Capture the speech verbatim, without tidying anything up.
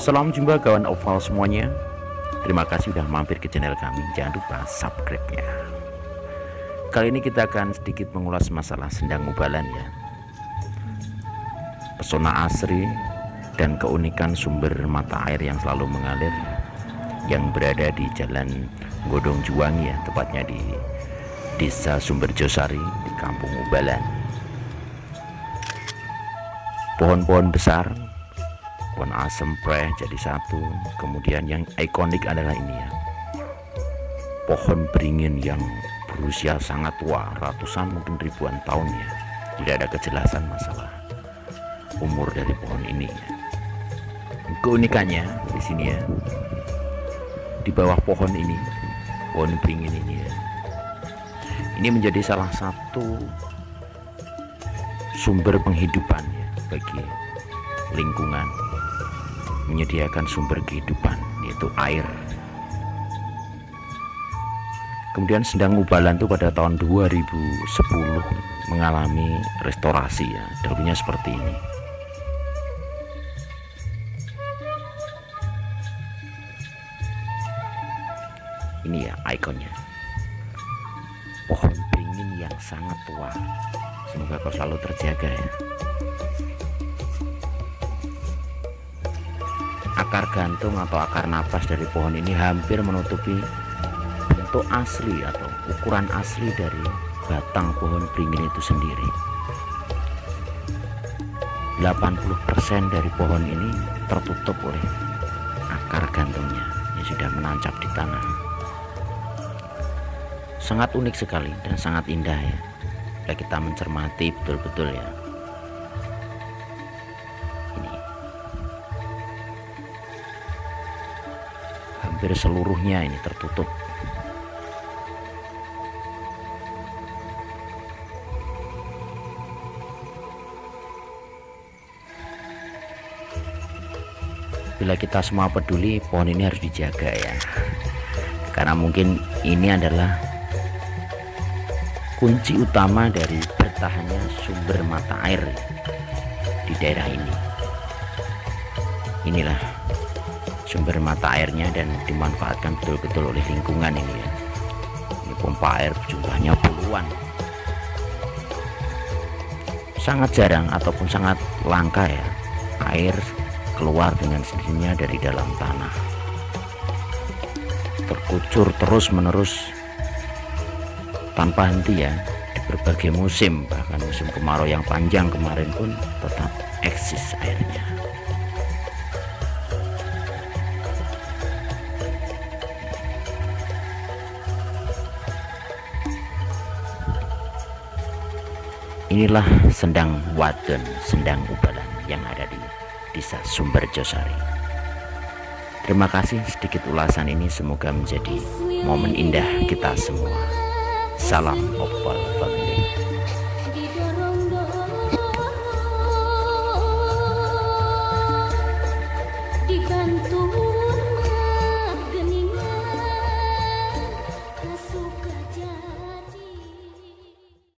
Salam jumpa kawan oval semuanya. Terima kasih sudah mampir ke channel kami. Jangan lupa subscribe-nya. Kali ini kita akan sedikit mengulas masalah Sendang Ubalan ya. Pesona asri dan keunikan sumber mata air yang selalu mengalir yang berada di Jalan Godong Juang ya, tepatnya di Desa Sumberjosari di Kampung Ubalan. Pohon-pohon besar, pohon asem preh jadi satu. Kemudian yang ikonik adalah ini ya, pohon beringin yang berusia sangat tua, ratusan mungkin ribuan tahun ya. Tidak ada kejelasan masalah umur dari pohon ini ya. Keunikannya di sini ya, di bawah pohon ini, pohon beringin ini ya, ini menjadi salah satu sumber penghidupan ya bagi lingkungan, menyediakan sumber kehidupan yaitu air. Kemudian Sendang Ubalan itu pada tahun dua ribu sepuluh mengalami restorasi ya, dahulunya seperti ini. Ini ya ikonnya, pohon beringin yang sangat tua. Semoga kau selalu terjaga ya. Akar gantung atau akar napas dari pohon ini hampir menutupi bentuk asli atau ukuran asli dari batang pohon beringin itu sendiri. delapan puluh persen dari pohon ini tertutup oleh akar gantungnya yang sudah menancap di tanah. Sangat unik sekali dan sangat indah ya, bila kita mencermati betul-betul ya. Ini hampir seluruhnya ini tertutup. Bila kita semua peduli, pohon ini harus dijaga ya, karena mungkin ini adalah kunci utama dari bertahannya sumber mata air di daerah ini. Inilah sumber mata airnya dan dimanfaatkan betul-betul oleh lingkungan ini ya. Ini pompa air jumlahnya puluhan. Sangat jarang ataupun sangat langka ya air keluar dengan sendirinya dari dalam tanah, terkucur terus menerus tanpa henti ya di berbagai musim. Bahkan musim kemarau yang panjang kemarin pun tetap eksis airnya. Inilah Sendang Wadon, Sendang Ubalan yang ada di Desa Sumberjosari. Terima kasih sedikit ulasan ini, semoga menjadi momen indah kita semua. Salam oval.